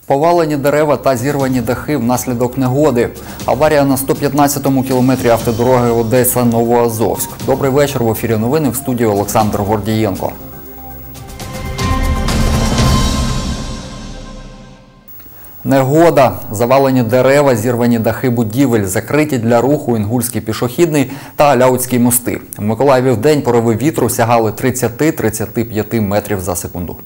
Повалені дерева та зірвані дахи внаслідок негоди. Аварія на 115-му кілометрі автодороги Одеса-Новоазовськ. Добрий вечір. В ефірі новини, в студії Олександр Гордієнко. Негода. Завалені дерева, зірвані дахи будівель, закриті для руху Інгульський пішохідний та Аляутський мости. В Миколаєві вдень пориви вітру сягали 30-35 метрів за секунду.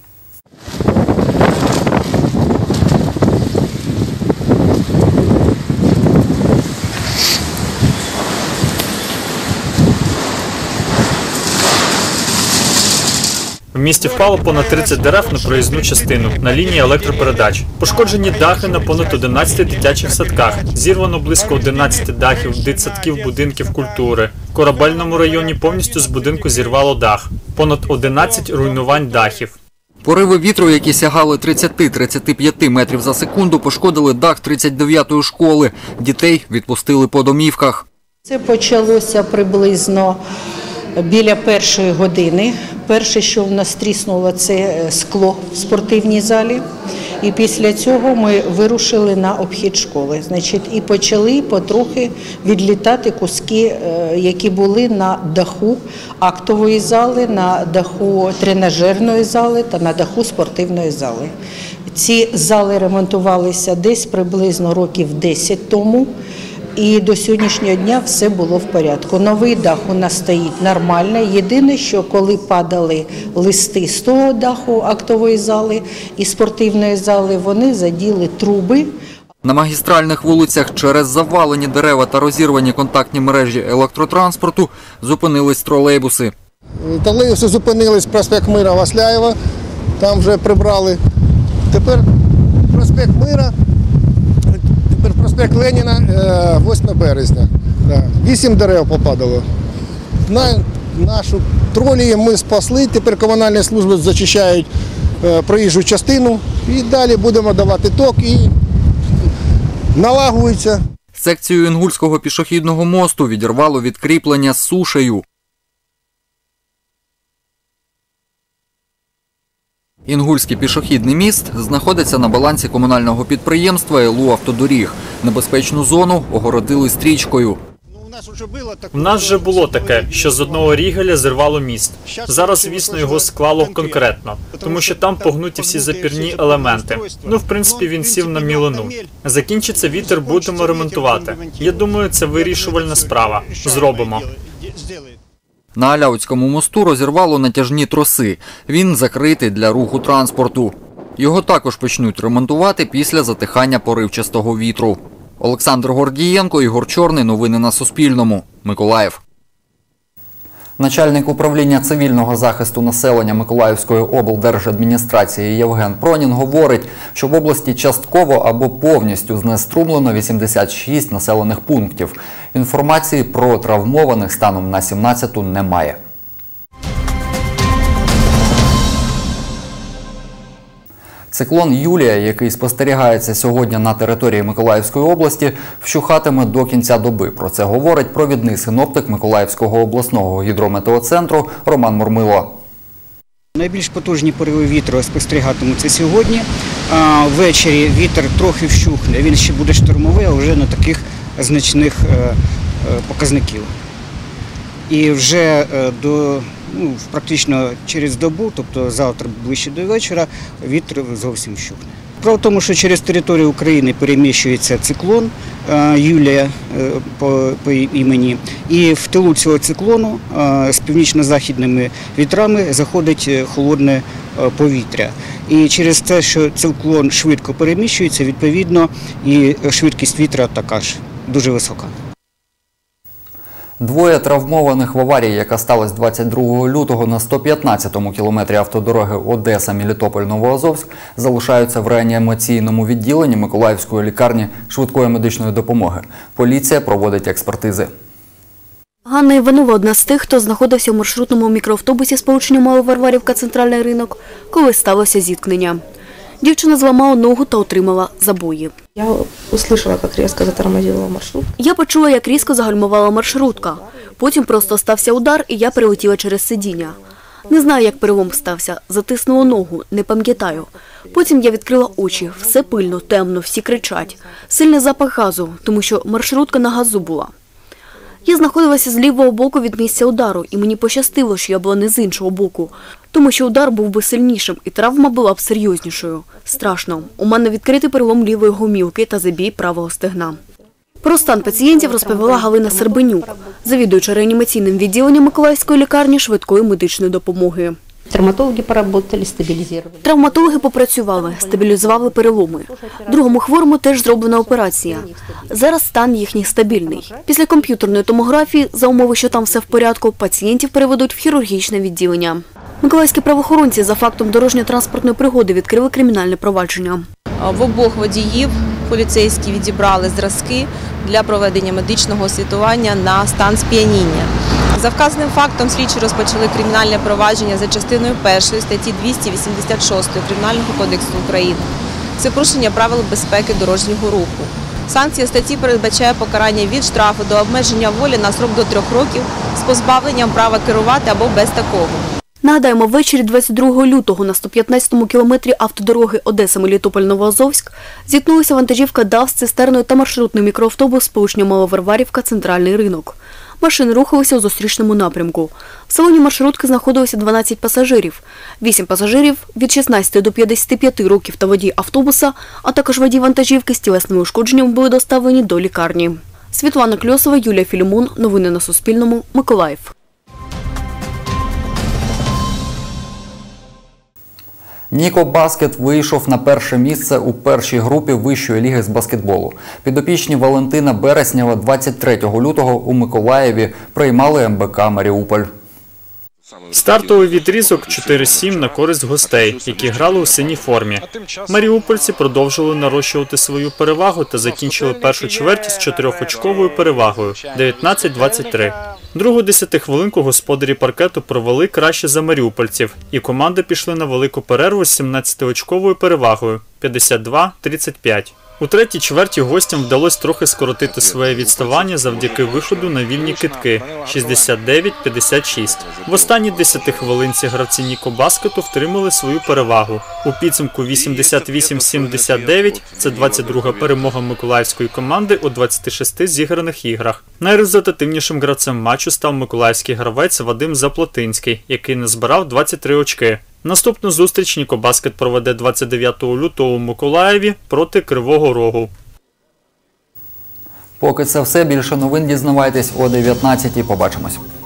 В місті впало понад 30 дерев на проїзну частину на лінії електропередач. Пошкоджені дахи на понад 11 дитячих садках. Зірвано близько 11 дахів, дитсадків, будинків культури. В Корабельному районі повністю з будинку зірвало дах. Понад 11 руйнувань дахів. Пориви вітру, які сягали 30-35 метрів за секунду, пошкодили дах 39-ї школи. Дітей відпустили по домівках. Це почалося приблизно біля 1-ї години. Перше, що в нас тріснуло, це скло в спортивній залі. І після цього ми вирушили на обхід школи. І почали потрохи відлітати куски, які були на даху актової зали, на даху тренажерної зали та на даху спортивної зали. Ці зали ремонтувалися десь приблизно років 10 тому. І до сьогоднішнього дня все було в порядку. Новий дах у нас стоїть нормально. Єдине, що коли падали листи з того даху актової зали і спортивної зали, вони заділи труби. На магістральних вулицях через завалені дерева та розірвані контактні мережі електротранспорту зупинились тролейбуси. Тролейбуси зупинились проспект Мира Васляєва, там вже прибрали. Тепер проспект Мира. Проспект Леніна, 8 березня. 8 дерев попадало. Нашу тролію ми спасли, тепер комунальні служби зачищають проїжджу частину і далі будемо давати ток і налагується. Секцію Інгульського пішохідного мосту відірвало від кріплення з сушею. Інгульський пішохідний міст знаходиться на балансі комунального підприємства ЛУ «Автодоріг». Небезпечну зону огородили стрічкою. У нас вже було таке, що з одного рігеля зірвало міст. Зараз, звісно, його склало конкретно, тому що там погнуті всі запірні елементи. В принципі, він сів на мілину. Закінчиться вітер, будемо ремонтувати. Я думаю, це вирішувальна справа. Зробимо. На Аляутському мосту розірвало натяжні троси. Він закритий для руху транспорту. Його також почнуть ремонтувати після затихання поривчастого вітру. Олександр Гордієнко, Ігор Чорний. Новини на Суспільному. Миколаїв. Начальник управління цивільного захисту населення Миколаївської облдержадміністрації Євген Пронін говорить, що в області частково або повністю знеструмлено 86 населених пунктів. Інформації про травмованих станом на 17-ту немає. Циклон Юлія, який спостерігається сьогодні на території Миколаївської області, вщухатиме до кінця доби. Про це говорить провідний синоптик Миколаївського обласного гідрометеоцентру Роман Мурмило. Найбільш потужні пориви вітру спостерігатимуться сьогодні. Ввечері вітер трохи вщухне, він ще буде штормовий, а вже на таких значних показників. І вже практично через добу, тобто завтра ближче до вечора, вітер зовсім вщухне. Справа в тому, що через територію України переміщується циклон Юлія по імені, і в тилу цього циклону з північно-західними вітрами заходить холодне повітря. І через те, що циклон швидко переміщується, відповідно, і швидкість вітра така ж дуже висока. Двоє травмованих в аварії, яка сталася 22 лютого на 115-му кілометрі автодороги Одеса-Мелітополь-Новоазовськ, залишаються в реанімаційному відділенні Миколаївської лікарні швидкої медичної допомоги. Поліція проводить експертизи. Ганна Іванова – одна з тих, хто знаходився в маршрутному мікроавтобусі з полученням Мало-Варварівка-Центральний ринок, коли сталося зіткнення. Дівчина зламала ногу та отримала забої. Я услышала, як різко затормозила маршрутка. Я почула, як різко загальмувала маршрутка. Потім просто стався удар, і я перелетіла через сидіння. Не знаю, як перелом стався. Затиснуло ногу, не пам'ятаю. Потім я відкрила очі. Все пильно, темно, всі кричать. Сильний запах газу, тому що маршрутка на газу була. Я знаходилася з лівого боку від місця удару, і мені пощастило, що я була не з іншого боку. Тому що удар був би сильнішим, і травма була б серйознішою. Страшно. У мене відкритий перелом лівої гомілки та забій правого стегна. Про стан пацієнтів розповіла Галина Сербенюк, завідуюча реанімаційним відділенням Миколаївської лікарні швидкої медичної допомоги. Травматологи поработали, стабілізували. Травматологи попрацювали, стабілізували переломи. Другому хворому теж зроблена операція. Зараз стан їхній стабільний. Після комп'ютерної томографії, за умови, що там все в порядку, пацієнтів переведуть в хірургічне відділення. Миколаївські правоохоронці за фактом дорожньо-транспортної пригоди відкрили кримінальне провадження. В обох водіїв поліцейські відібрали зразки для проведення медичного освітування на стан сп'яніння. За вказаним фактом слідчі розпочали кримінальне провадження за частиною 1 статті 286 Кримінального кодексу України. Це порушення правил безпеки дорожнього руху. Санкція статті передбачає покарання від штрафу до обмеження волі на строк до 3 років з позбавленням права керувати або без такого. Нагадаємо, ввечері 22 лютого на 115-му кілометрі автодороги Одеса-Мелітополь-Новоазовськ зіткнулися вантажівка ДАВ з цистерною та маршрутний мікроавтобус сполучення Маловарварівка – Центральний ринок. Машини рухалися у зустрічному напрямку. В салоні маршрутки знаходилося 12 пасажирів. 8 пасажирів від 16 до 55 років та водій автобуса, а також водій вантажівки з тілесними ушкодженнями були доставлені до лікарні. Світлана Кльосова, Юлія Філімон. Новини на Суспільному. Миколаїв. Ніко Баскет вийшов на перше місце у першій групі Вищої ліги з баскетболу. Підопічні Валентина Береснєва 23 лютого у Миколаєві приймали МБК «Маріуполь». Стартовий відрізок 4-7 на користь гостей, які грали у синій формі. Маріупольці продовжили нарощувати свою перевагу та закінчили першу чверть з 4-очковою перевагою – 19-23. Другу 10-хвилинку господарі паркету провели краще за маріупольців, і команди пішли на велику перерву з 17-очковою перевагою – 52-35. У третій чверті гостям вдалося трохи скоротити своє відставання завдяки виходу на вільні кидки – 69-56. В останній 10 хвилинці гравці Ніко Баскету втримали свою перевагу. У підсумку 88-79 – це 22-га перемога миколаївської команди у 26 зіграних іграх. Найрезультативнішим гравцем матчу став миколаївський гравець Вадим Заплотинський, який назбирав 23 очки. Наступну зустріч Ніко Баскет проведе 29 лютого у Миколаєві проти Кривого Рогу. Поки це все. Більше новин дізнавайтесь о 19-й. Побачимось.